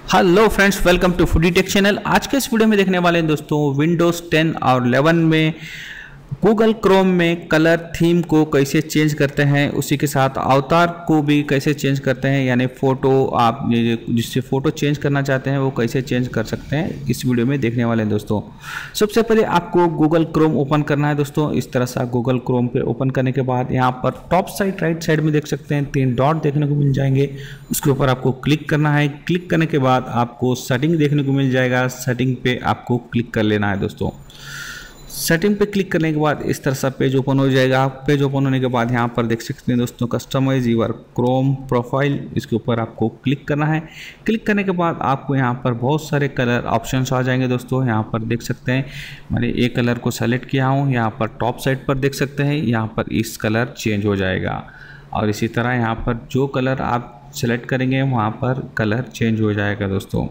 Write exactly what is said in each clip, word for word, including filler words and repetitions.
Hello friends, welcome to foodie tech channel. आज के इस वीडियो में देखने वाले हैं दोस्तों विंडोज़ टेन और इलेवन में गूगल क्रोम में कलर थीम को कैसे चेंज करते हैं, उसी के साथ अवतार को भी कैसे चेंज करते हैं, यानी फ़ोटो आप जिससे फ़ोटो चेंज करना चाहते हैं वो कैसे चेंज कर सकते हैं, इस वीडियो में देखने वाले हैं दोस्तों। सबसे पहले आपको गूगल क्रोम ओपन करना है दोस्तों। इस तरह से गूगल क्रोम पे ओपन करने के बाद यहाँ पर टॉप साइड राइट साइड में देख सकते हैं तीन डॉट देखने को मिल जाएंगे। उसके ऊपर आपको क्लिक करना है। क्लिक करने के बाद आपको सेटिंग देखने को मिल जाएगा। सेटिंग पे आपको क्लिक कर लेना है दोस्तों। सेटिंग पे क्लिक करने के बाद इस तरह सा पेज ओपन हो जाएगा। पेज ओपन होने के बाद यहाँ पर देख सकते हैं दोस्तों कस्टमाइज यूर क्रोम प्रोफाइल, इसके ऊपर आपको क्लिक करना है। क्लिक करने के बाद आपको यहाँ पर बहुत सारे कलर ऑप्शंस आ जाएंगे दोस्तों। यहाँ पर देख सकते हैं मैंने एक कलर को सेलेक्ट किया हूँ। यहाँ पर टॉप साइड पर देख सकते हैं यहाँ पर इस कलर चेंज हो जाएगा, और इसी तरह यहाँ पर जो कलर आप सेलेक्ट करेंगे वहाँ पर कलर चेंज हो जाएगा दोस्तों।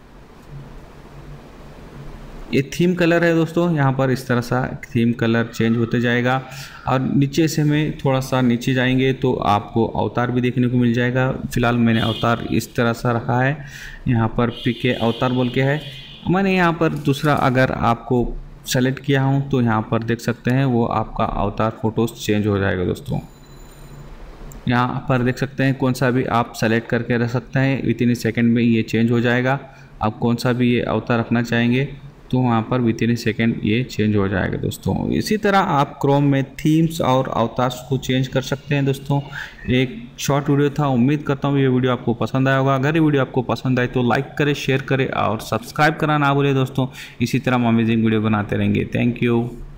ये थीम कलर है दोस्तों। यहाँ पर इस तरह सा थीम कलर चेंज होते जाएगा, और नीचे से में थोड़ा सा नीचे जाएंगे तो आपको अवतार भी देखने को मिल जाएगा। फिलहाल मैंने अवतार इस तरह सा रखा है, यहाँ पर पीके अवतार बोल के है। मैंने यहाँ पर दूसरा अगर आपको सेलेक्ट किया हूँ तो यहाँ पर देख सकते हैं वो आपका अवतार फोटोज़ चेंज हो जाएगा दोस्तों। यहाँ पर देख सकते हैं कौन सा भी आप सेलेक्ट करके रख सकते हैं, विद इन सेकेंड में ये चेंज हो जाएगा। आप कौन सा भी ये अवतार रखना चाहेंगे तो वहाँ पर विद इन सेकेंड ये चेंज हो जाएगा दोस्तों। इसी तरह आप क्रोम में थीम्स और अवतार्स को चेंज कर सकते हैं दोस्तों। एक शॉर्ट वीडियो था, उम्मीद करता हूँ ये वीडियो आपको पसंद आया होगा। अगर ये वीडियो आपको पसंद आए तो लाइक करें, शेयर करें और सब्सक्राइब करना ना भूलें दोस्तों। इसी तरह हम अमेजिंग वीडियो बनाते रहेंगे। Thank you.